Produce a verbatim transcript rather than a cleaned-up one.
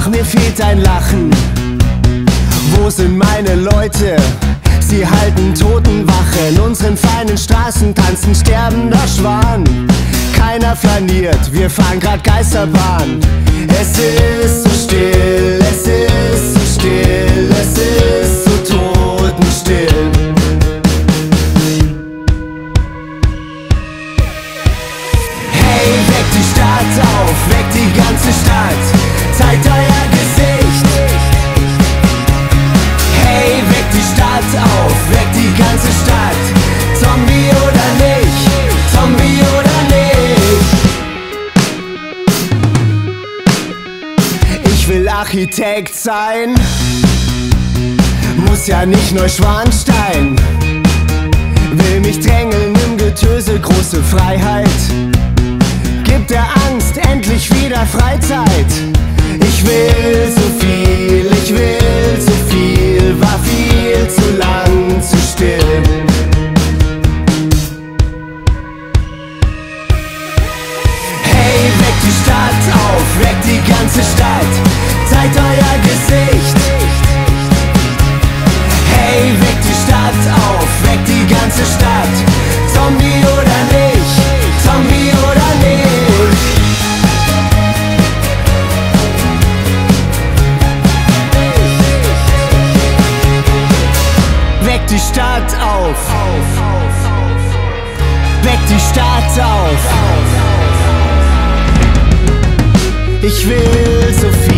Doch mir fehlt ein Lachen. Wo sind meine Leute? Sie halten Totenwache. In unseren feinen Straßen tanzen sterbender Schwan. Keiner flaniert, wir fahren grad Geisterbahn. Es ist so still, es ist so still, es ist so totenstill. Hey, weckt die Stadt auf, weckt die ganze Stadt, zeigt euer Gesicht. Hey, weckt die Stadt auf, weckt die ganze Stadt. Zombie oder nicht, Zombie oder nicht. Ich will Architekt sein, muss ja nicht Neuschwanstein. Will mich drängeln im Getöse, große Freiheit. Gibt der Angst endlich wieder Freizeit. Ich will so viel, ich will so viel, war viel zu lang zu still. Hey, weckt die Stadt auf, weckt die ganze Stadt, zeigt euer Gesicht. Hey, weckt die Stadt auf, weckt die ganze Stadt. Zombie oder nicht, Zombie oder nicht. Weckt die Stadt auf, weckt die Stadt auf. Ich will so viel.